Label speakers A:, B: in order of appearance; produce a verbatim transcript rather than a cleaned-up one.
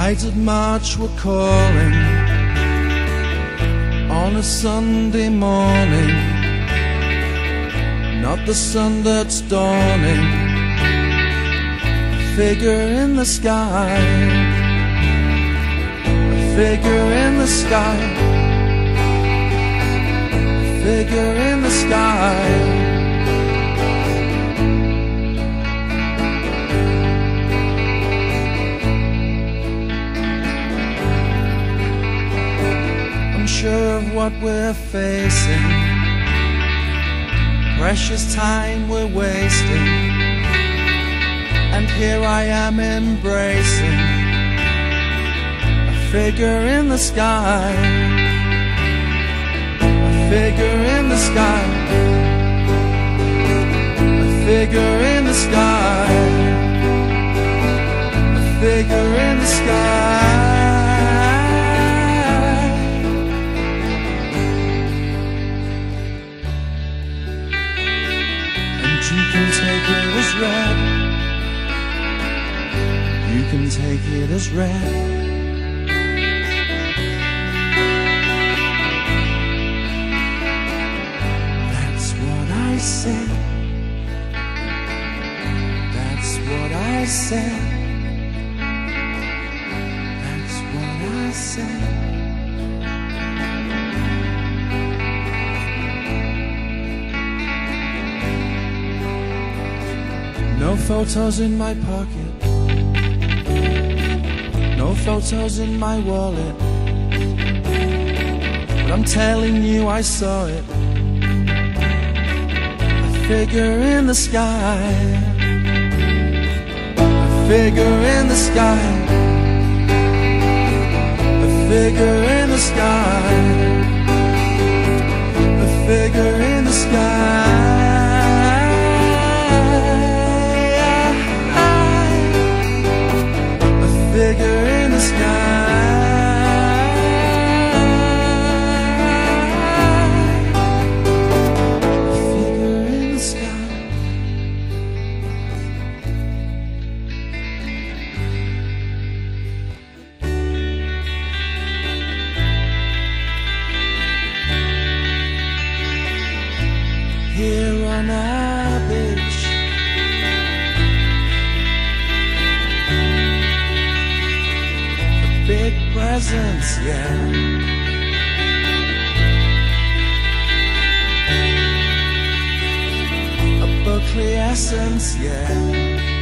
A: Ides of March were calling on a Sunday morning, not the sun that's dawning, a figure in the sky, a figure in the sky, a figure in the sky. Unsure of what we're facing, precious time we're wasting, and here I am embracing a figure in the sky, a figure in the sky, a figure in the sky, a figure in the sky. You can take it as read, you can take it as read. That's what I said, that's what I said, that's what I said. No photos in my pocket, no photos in my wallet, but I'm telling you I saw it, a figure in the sky, a figure in the sky, a figure in the sky, a figure in the sky. Figure in the sky, a figure in the sky. Here on our beach, big presents, yeah. A Berkeley essence, yeah.